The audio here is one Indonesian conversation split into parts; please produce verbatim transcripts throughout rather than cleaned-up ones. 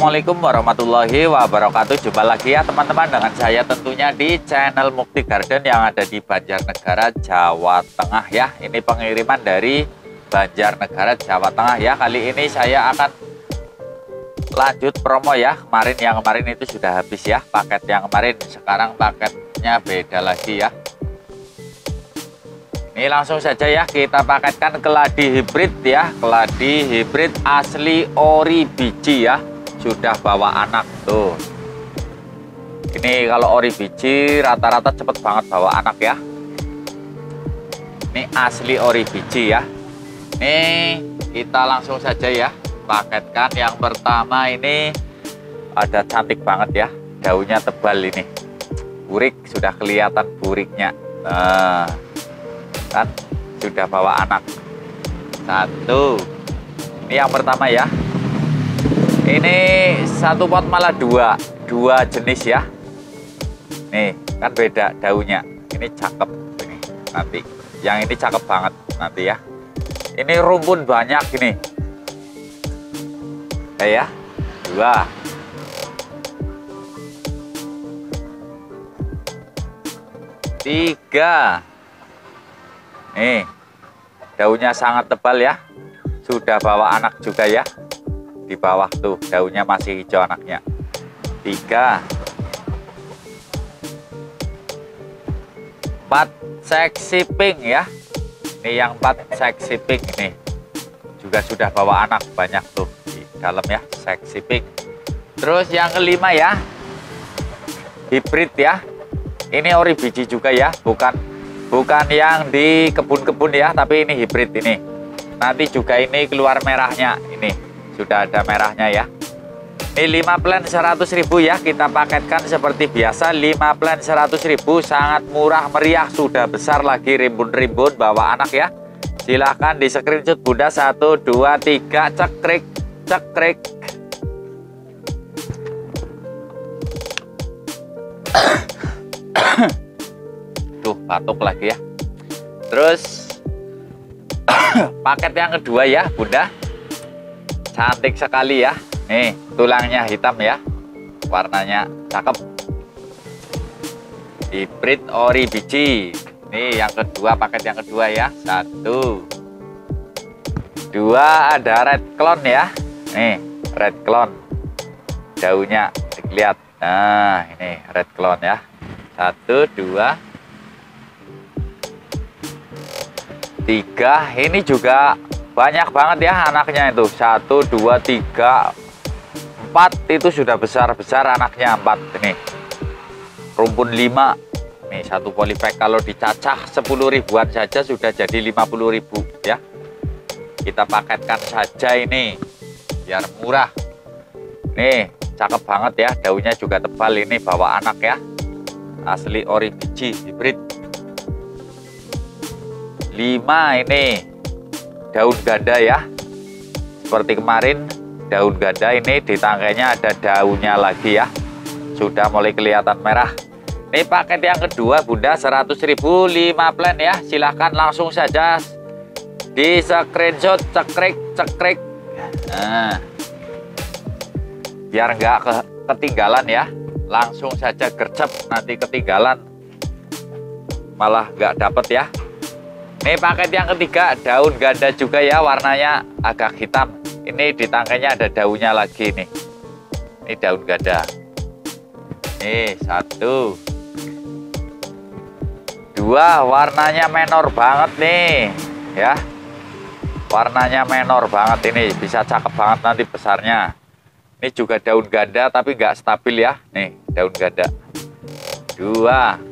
Assalamualaikum warahmatullahi wabarakatuh. Jumpa lagi ya teman-teman dengan saya tentunya di channel Mukti Garden yang ada di Banjarnegara, Jawa Tengah ya. Ini pengiriman dari Banjarnegara, Jawa Tengah ya. Kali ini saya akan lanjut promo ya. Kemarin yang kemarin itu sudah habis ya, paket yang kemarin. Sekarang paketnya beda lagi ya. Ini langsung saja ya kita paketkan keladi hibrid ya, keladi hibrid asli ori biji ya, sudah bawa anak tuh. Ini kalau ori biji rata-rata cepet banget bawa anak ya. Ini asli ori biji ya. Ini kita langsung saja ya paketkan. Yang pertama ini ada cantik banget ya, daunnya tebal ini, burik sudah kelihatan buriknya. Nah, kan sudah bawa anak satu. Ini yang pertama ya. Ini satu pot malah dua dua jenis ya. Nih kan beda daunnya. Ini cakep ini nanti. Yang ini cakep banget nanti ya. Ini rumpun banyak ini. Ya, ya. Dua. Tiga. Nih, daunnya sangat tebal ya. Sudah bawa anak juga ya. Di bawah tuh daunnya masih hijau anaknya. Tiga. Empat seksi pink ya. Ini yang empat seksi pink ini. Juga sudah bawa anak banyak tuh di dalam ya, seksi pink. Terus yang kelima ya. Hibrid ya. Ini ori biji juga ya, bukan Bukan yang di kebun-kebun ya, tapi ini hibrid ini. Nanti juga ini keluar merahnya. Ini sudah ada merahnya ya. Ini lima plant seratus ribu ya, kita paketkan seperti biasa. Lima plant seratus ribu, sangat murah meriah, sudah besar lagi rimbun-rimbun bawa anak ya. Silahkan di screenshot Bunda. Satu, dua, tiga, cekrik, cekrik. Tuh batuk lagi ya. Terus paket yang kedua ya Bunda, cantik sekali ya. Nih tulangnya hitam ya, warnanya cakep, hibrid ori biji. Nih yang kedua, paket yang kedua ya. Satu, dua, ada red clone ya. Nih red clone, daunnya lihat. Nah ini red clone ya. Satu, dua, tiga. Ini juga banyak banget ya anaknya itu. Satu, dua, tiga, empat. Itu sudah besar-besar anaknya. Empat ini rumpun lima. Nih satu polybag kalau dicacah sepuluh ribuan saja sudah jadi lima puluh ribu ya. Kita paketkan saja ini biar murah. Nih cakep banget ya, daunnya juga tebal. Ini bawa anak ya, asli ori biji hibrid. Lima. Ini daun ganda ya, seperti kemarin daun ganda. Ini di tangkainya ada daunnya lagi ya, sudah mulai kelihatan merah. Ini paket yang kedua Bunda, seratus ribu, lima plant ya. Silahkan langsung saja di screenshot, cekrik cekrik. Nah, biar nggak ke ketinggalan ya, langsung saja gercep, nanti ketinggalan malah nggak dapet ya. Ini paket yang ketiga, daun ganda juga ya, warnanya agak hitam. Ini di tangkainya ada daunnya lagi nih. Ini daun ganda. Nih satu, dua, warnanya menor banget nih ya. Warnanya menor banget ini, bisa cakep banget nanti besarnya. Ini juga daun ganda tapi nggak stabil ya. Nih daun ganda. Dua,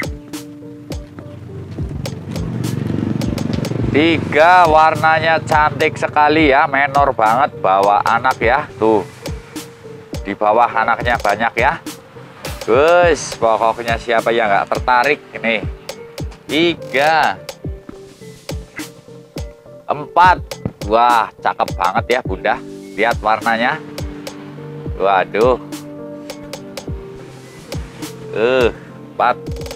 tiga, warnanya cantik sekali ya, menor banget, bawa anak ya. Tuh di bawah anaknya banyak ya. Gus, pokoknya siapa yang nggak tertarik ini. Tiga, empat. Wah cakep banget ya Bunda, lihat warnanya. Waduh. Eh, empat,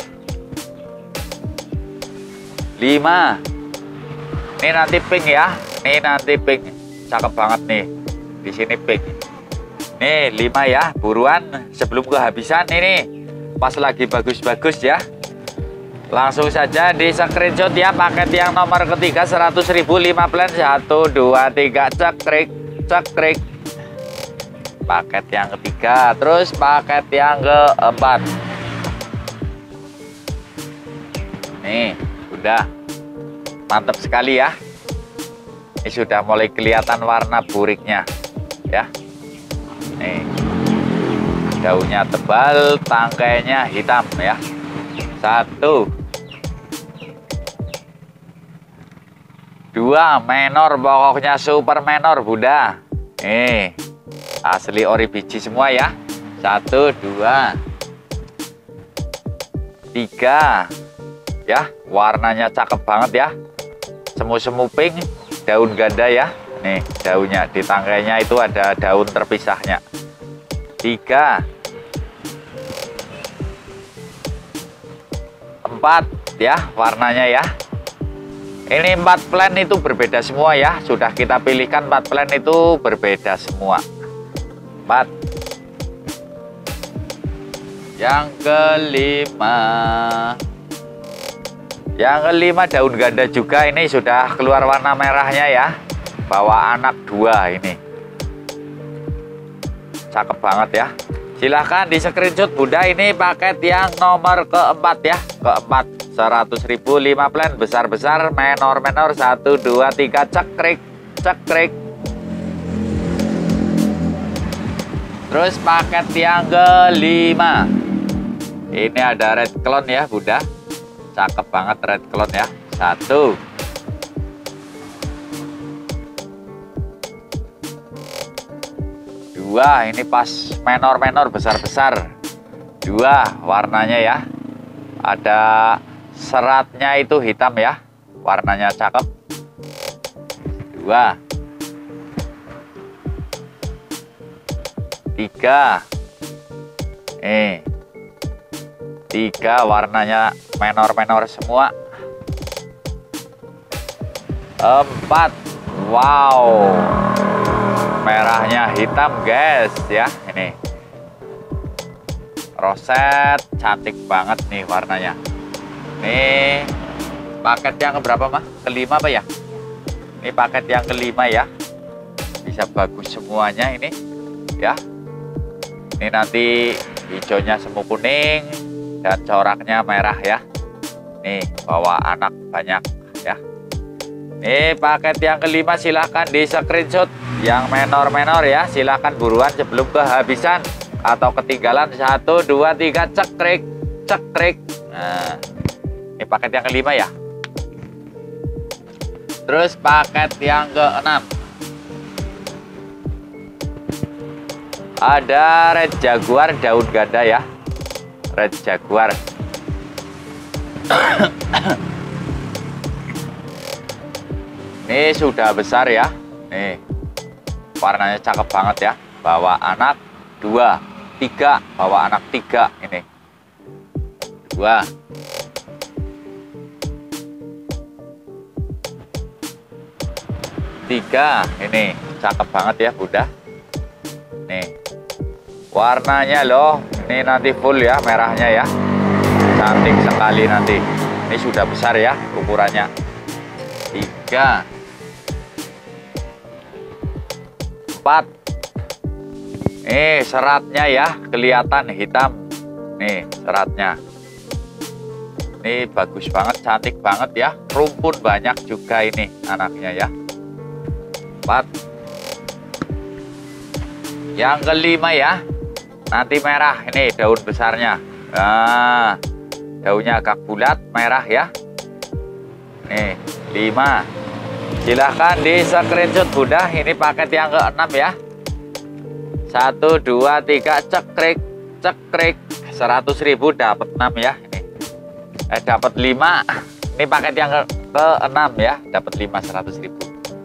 lima. Ini nanti pink ya. Ini nanti pink. Cakep banget nih. Di sini pink. Nih lima ya, buruan sebelum kehabisan ini. Pas lagi bagus-bagus ya. Langsung saja di screenshot ya, paket yang nomor ketiga seratus ribu lima plan satu dua tiga cekrik cekrik. Paket yang ketiga, terus paket yang keempat. Nih, udah mantap sekali ya. Ini sudah mulai kelihatan warna buriknya ya. Nih, daunnya tebal, tangkainya hitam ya. Satu, dua, menor, pokoknya super menor Bunda. Nih, asli ori biji semua ya. Satu, dua, tiga, ya, warnanya cakep banget ya. Semu-semu pink, daun ganda ya. Nih, daunnya di tangkainya itu ada daun terpisahnya. Tiga, empat, ya, warnanya ya. Ini empat plan itu berbeda semua ya. Sudah kita pilihkan empat plan itu berbeda semua. Empat. Yang kelima. Yang kelima daun ganda juga, ini sudah keluar warna merahnya ya. Bawa anak dua ini. Cakep banget ya. Silahkan di screenshot Bunda, ini paket yang nomor keempat ya. Keempat, seratus ribu lima plan besar-besar, menor-menor, satu, dua, tiga, cekrik, cekrik. Terus paket yang kelima. Ini ada red clone ya Bunda. Cakep banget red clone ya. Satu. Dua, ini pas menor-menor besar-besar. Dua, warnanya ya. Ada seratnya itu hitam ya. Warnanya cakep. Dua. Tiga. Eh. Tiga, warnanya menor-menor semua. Empat. Wow. Merahnya hitam guys ya. Ini roset, cantik banget nih warnanya. Nih paket yang keberapa mah? Kelima apa ya? Ini paket yang kelima ya. Bisa bagus semuanya ini ya. Ini nanti hijaunya semu kuning dan coraknya merah ya. Nih bawa anak banyak ya. Nih paket yang kelima, silahkan di screenshot yang menor-menor ya. Silahkan buruan sebelum kehabisan atau ketinggalan. Satu, dua, tiga, cekrik, cekrik. Nah, ini paket yang kelima ya. Terus paket yang keenam. Ada red jaguar daun ganda ya. Red jaguar. Ini sudah besar ya. Nih warnanya cakep banget ya. Bawa anak dua, tiga, bawa anak tiga ini. Dua. Tiga, ini cakep banget ya Bunda. Nih warnanya loh, ini nanti full ya merahnya ya. Cantik sekali nanti. Ini sudah besar ya ukurannya. Tiga. Empat. Nih seratnya ya, kelihatan hitam. Nih seratnya. Ini bagus banget, cantik banget ya. Rumpun banyak juga ini anaknya ya. Empat. Yang kelima ya. Nanti merah, ini daun besarnya. Nah, daunnya agak bulat, merah ya. Nih, lima. Silahkan di screenshot Bunda, ini paket yang keenam ya. Satu, dua, tiga, cekrik, cekrik. Seratus ribu dapat enam ya. Ini, eh dapat lima. Ini paket yang ke keenam ya, dapat lima seratus ribu.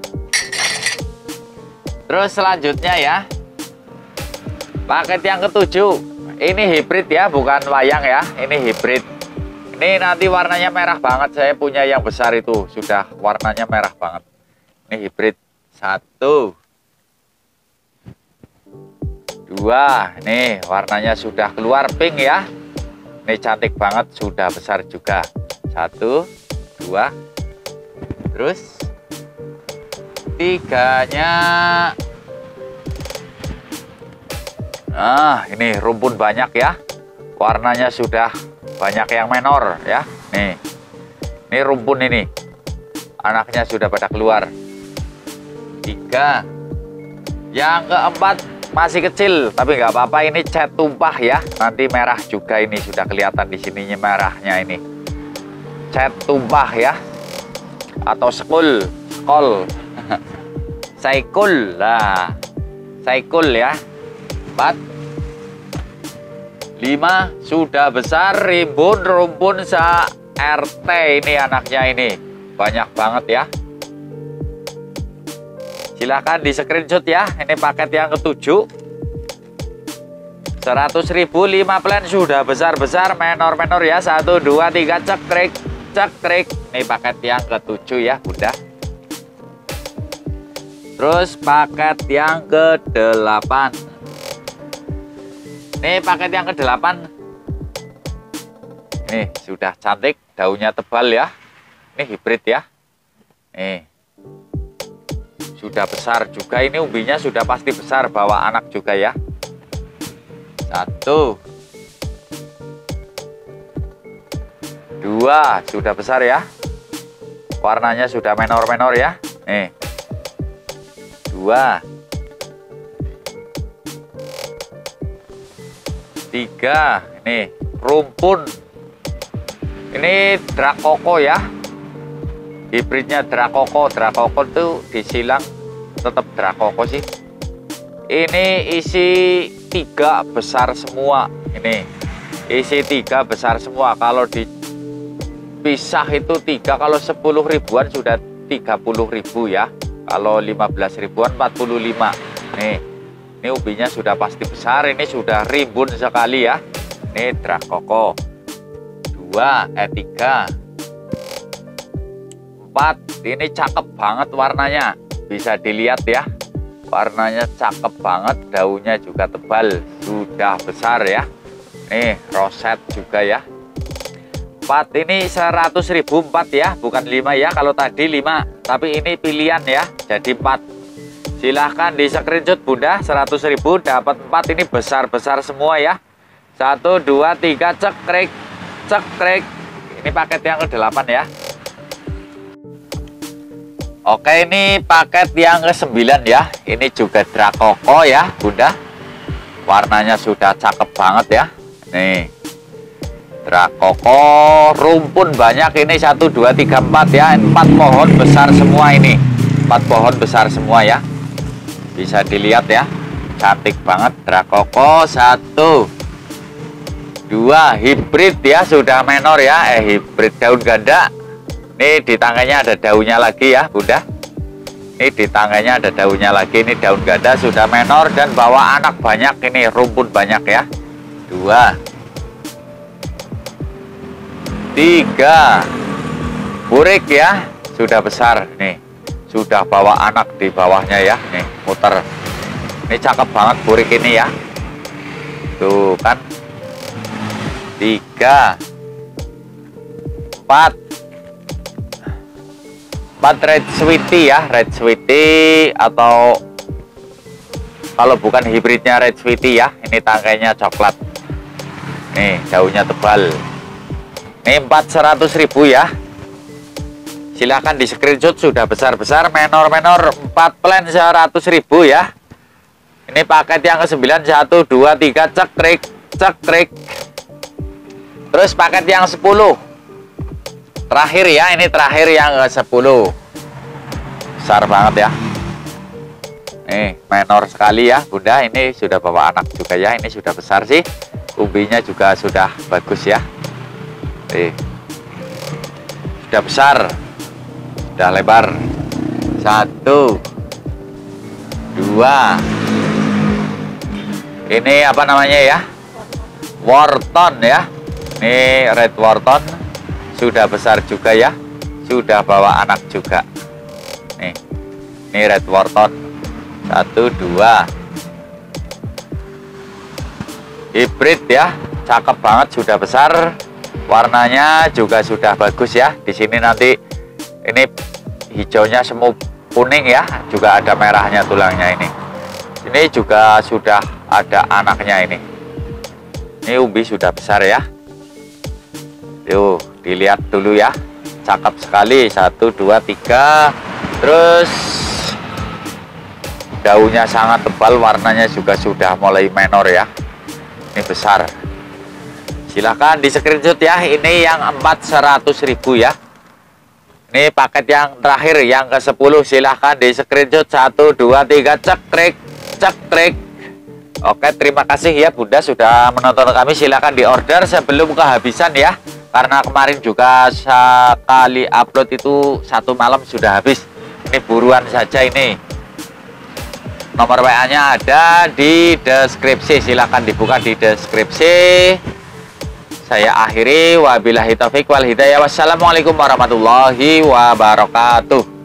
Terus selanjutnya ya, paket yang ketujuh. Ini hibrid ya, bukan wayang ya. Ini hibrid. Ini nanti warnanya merah banget. Saya punya yang besar itu, sudah warnanya merah banget. Ini hibrid. Satu, dua. Nih warnanya sudah keluar pink ya. Ini cantik banget, sudah besar juga. Satu, dua, terus tiganya. Nah ini rumpun banyak ya, warnanya sudah banyak yang menor ya. Nih ini rumpun, ini anaknya sudah pada keluar. Tiga. Yang keempat masih kecil tapi nggak apa-apa, ini cat tumpah ya, nanti merah juga. Ini sudah kelihatan di sininya merahnya, ini cat tumpah ya, atau skul skol saikul lah, saikul ya. Empat. Lima. Sudah besar, rimbun rumpun sa R T ini anaknya, ini banyak banget ya. Silahkan di screenshot ya. Ini paket yang ketujuh. Seratus ribu lima plan, sudah besar-besar, menor-menor ya. Satu, dua, tiga, cekrik, cekrik. Ini paket yang ketujuh ya Bunda. Terus paket yang kedelapan. Ini paket yang kedelapan. Nih sudah cantik, daunnya tebal ya. Ini hibrid ya. Nih sudah besar juga, ini umbinya sudah pasti besar, bawa anak juga ya. Satu, dua, sudah besar ya. Warnanya sudah menor-menor ya. Nih dua, tiga. Ini rumpun, ini drakoko ya, hibridnya drakoko. Drakoko tuh disilang tetap drakoko sih. Ini isi tiga besar semua, ini isi tiga besar semua. Kalau dipisah itu tiga, kalau sepuluh ribuan sudah tiga puluh ribu ya, kalau lima belas ribuan empat puluh lima. Nih ini ubinya sudah pasti besar, ini sudah rimbun sekali ya. Ini drakoko. Dua, eh tiga, empat. Ini cakep banget warnanya, bisa dilihat ya. Warnanya cakep banget, daunnya juga tebal, sudah besar ya. Nih roset juga ya. Empat, ini seratus ribu empat ya, bukan lima ya. Kalau tadi lima, tapi ini pilihan ya, jadi empat. Silahkan di screenshot Bunda, seratus ribu dapat empat. Ini besar-besar semua ya. Satu, dua, tiga, cekrik, cekrik. Ini paket yang kedelapan ya. Oke, ini paket yang ke sembilan ya. Ini juga drakoko ya Bunda. Warnanya sudah cakep banget ya. Nih drakoko, rumpun banyak. Ini satu, dua, tiga, empat ya. Empat pohon besar semua ini. Empat pohon besar semua ya. Bisa dilihat ya, cantik banget drakoko. Satu, dua, hibrid ya, sudah menor ya. Eh hibrid daun ganda. Ini di tangannya ada daunnya lagi ya Bunda. Ini di tangannya ada daunnya lagi. Ini daun ganda, sudah menor dan bawa anak banyak. Ini rumpun banyak ya. Dua, tiga, burik ya, sudah besar. Nih sudah bawa anak di bawahnya ya. Nih muter. Ini cakep banget burik ini ya. Tuh kan. Tiga, empat. Empat red sweetie ya, red sweetie, atau kalau bukan hibridnya red sweetie ya, ini tangkainya coklat. Nih daunnya tebal. Ini empat, seratus ribu ya. Silahkan di screenshot, sudah besar-besar, menor-menor. Empat plan seratus ribu ya. Ini paket yang ke sembilan. Satu, dua, tiga, cekrik, cekrik. Terus paket yang sepuluh. Terakhir ya, ini terakhir yang ke sepuluh. Besar banget ya. Nih menor sekali ya Bunda. Ini sudah bawa anak juga ya. Ini sudah besar sih. Umbinya juga sudah bagus ya. Nih sudah besar, sudah lebar. Satu, dua. Ini apa namanya ya, wortel ya. Ini red wortel. Sudah besar juga ya, sudah bawa anak juga. Nih, ini red wortel. Satu, dua, hybrid ya, cakep banget, sudah besar, warnanya juga sudah bagus ya. Di sini nanti ini hijaunya semu kuning ya, juga ada merahnya tulangnya ini. Ini juga sudah ada anaknya ini. Ini umbi sudah besar ya. Yuk dilihat dulu ya, cakep sekali, satu dua tiga. Terus daunnya sangat tebal, warnanya juga sudah mulai menor ya. Ini besar. Silahkan di screenshot ya. Ini yang empat seratus ribu ya. Ini paket yang terakhir, yang ke sepuluh. Silahkan di screenshot, satu dua tiga, cekrek cekrek. Oke, terima kasih ya Bunda sudah menonton kami. Silahkan di order sebelum kehabisan ya, karena kemarin juga sekali upload itu satu malam sudah habis. Ini buruan saja. Ini nomor W A nya ada di deskripsi, silahkan dibuka di deskripsi. Saya akhiri, wabillahi taufik wal hidayah. Wassalamualaikum warahmatullahi wabarakatuh.